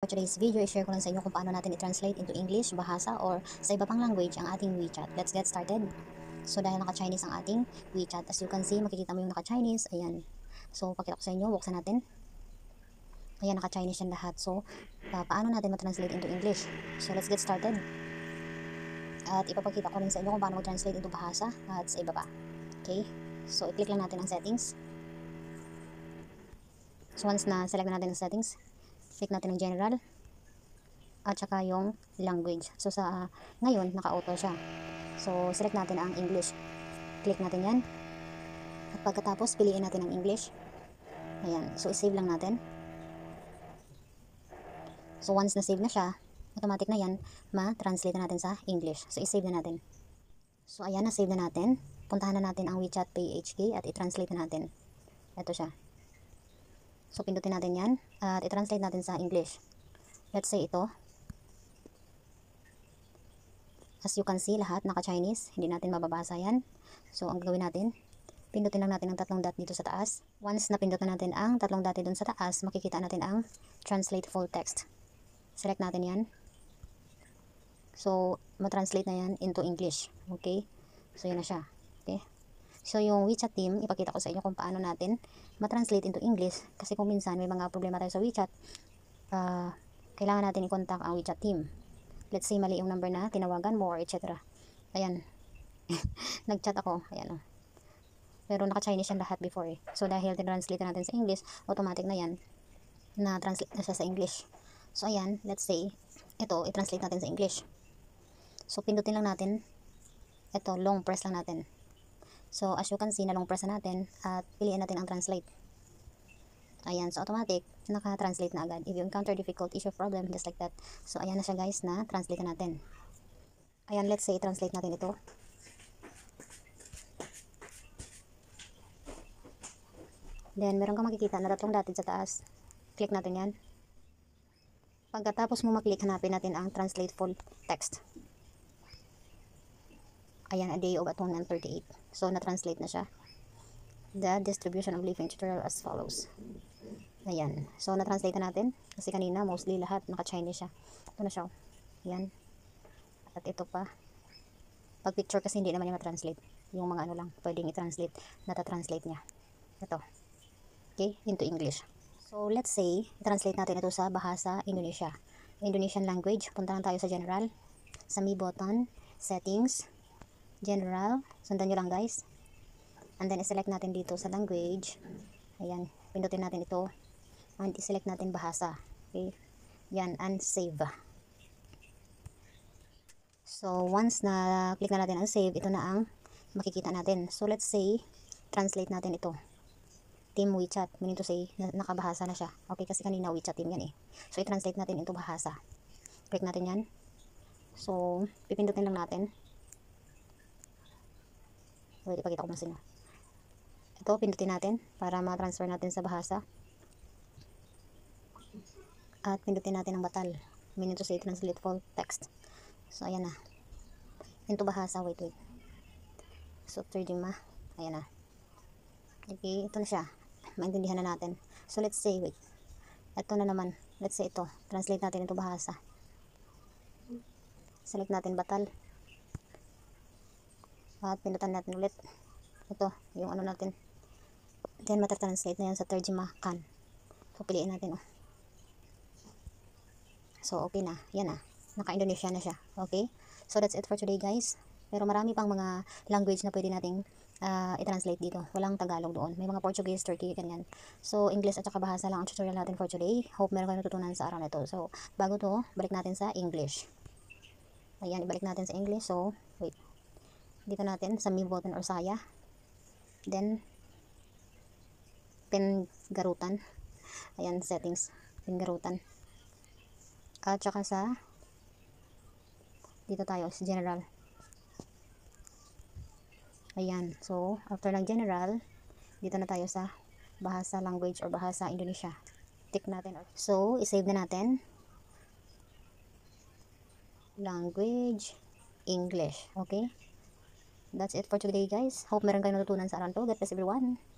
for today's video, i-share ko lang sa inyo kung paano natin i-translate into English, bahasa, or sa iba pang language ang ating WeChat. Let's get started. So, dahil naka-Chinese ang ating WeChat, as you can see, makikita mo yung naka-Chinese. Ayan. So, pakita ko sa inyo, buksan natin. Ayan, naka-Chinese yan lahat. So, paano natin ma-translate into English? So, let's get started. At ipapakita ko rin sa inyo kung paano mag-translate into bahasa at sa iba pa. Okay? So, i-click lang natin ang settings. So, once na select na natin ang settings, click natin ang general at saka yung language. So, ngayon, naka-auto siya. So, select natin ang English. Click natin yan. At pagkatapos, piliin natin ang English. Ayan. So, i-save lang natin. So, once na-save na siya, automatic na yan, ma-translate na natin sa English. So, i-save na natin. So, ayan, na-save na natin. Puntahan na natin ang WeChat PHK at i-translate na natin. Ito siya. So, pindutin natin yan at i-translate natin sa English. Let's say ito. As you can see, lahat naka-Chinese. Hindi natin mababasa yan. So, ang gagawin natin, pindutin lang natin ang tatlong dot dito sa taas. Once na pindutin natin ang tatlong dot dito sa taas, makikita natin ang Translate Full Text. Select natin yan. So, matranslate na yan into English. Okay? So, yun na siya. Okay? So, yung WeChat team, ipakita ko sa inyo kung paano natin matranslate into English. Kasi kung minsan may mga problema tayo sa WeChat, kailangan natin i-contact ang WeChat team. Let's say, mali yung number na tinawagan mo or etc. Ayan. Nag-chat ako. Ayan. Pero naka-Chinese yan lahat before eh. So, dahil tinranslate natin sa English, automatic na yan na translate na siya sa English. So, ayan, let's say, ito, i-translate natin sa English. So, pindutin lang natin. Ito, long press lang natin. So, as you can see, na long press na natin at piliin natin ang translate. Ayan, so automatic, naka-translate na agad. If you encounter difficult issue problem, just like that. So, ayan na siya guys, na translate na natin. Ayan, let's say, translate natin ito. Then, meron kang makikita na tatlong dotted sa taas. Click natin yan. Pagkatapos mo maklik, hanapin natin ang Translate Full Text. Ayan, a day of atonement 38. So, na-translate na siya. The distribution of living tutorial as follows. Ayan. So, na-translate na natin. Kasi kanina, mostly lahat naka-Chinese siya. Ito na siya. Ayan. At ito pa. Pag picture kasi hindi naman yung ma-translate. Yung mga ano lang, pwedeng i-translate. Nata-translate niya. Ito. Okay, into English. So, let's say, translate natin ito sa bahasa Indonesia. Indonesian language. Punta lang tayo sa general. Sa me button, settings, general. Sundan nyo lang guys. And then, i-select natin dito sa language. Ayan, pindutin natin ito. And i-select natin bahasa. Okay. Yan, and save. So, once na click na natin ang save, ito na ang makikita natin. So, let's say, translate natin ito. Team WeChat, meaning to say, nakabahasa na siya. Okay, kasi kanina WeChat team yan eh. So, i-translate natin into bahasa. Click natin yan. So, pipindutin lang natin. Wait, ipakita ko na sa inyo. Ito, pindutin natin para ma-transfer natin sa bahasa. At pindutin natin ang batal. Meaning to say, translate full text. So, ayan na. Into bahasa, wait. So, terjemah. Ayan na. Okay, ito na siya. Maintindihan na natin. So, let's say, wait. Ito na naman. Let's say ito. Translate natin ito bahasa. Select natin batal. At pindutan natin ulit. Ito, yung ano natin. Then, matatranslate na yan sa terjemahkan. So, piliin natin, oh. So, okay na. Yan na. Naka-Indonesia na siya. Okay? So, that's it for today, guys. Pero marami pang mga language na pwede nating i-translate dito. Walang Tagalog doon. May mga Portuguese, Turkey, ganyan. So, English at saka bahasa lang ang tutorial natin for today. Hope meron kayo natutunan sa araw na ito. So, bago to, balik natin sa English. Ayan, ibalik natin sa English. So, wait. Dito natin sa me button or saya. Then, pingarutan. Ayan, settings. Pingarutan. At saka sa dito tayo sa general. Ayan. So, after ng general, dito na tayo sa bahasa language or bahasa Indonesia. Tick natin. So, isave na natin. Language, English. Okay? That's it for today, guys. Hope meron kayong natutunan sa araw to. God bless everyone.